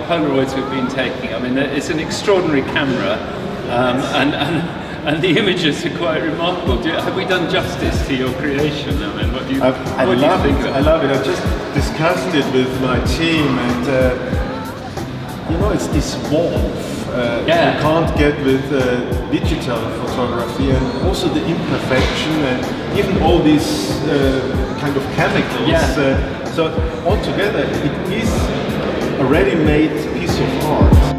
Polaroids we've been taking. I mean, it's an extraordinary camera, and the images are quite remarkable. Have we done justice to your creation? I mean, what do you think of it? I love it. I just discussed it with my team, and you know, it's this warmth you can't get with digital photography, and also the imperfection, and even all these kind of chemicals. So altogether, it is a ready-made piece of art.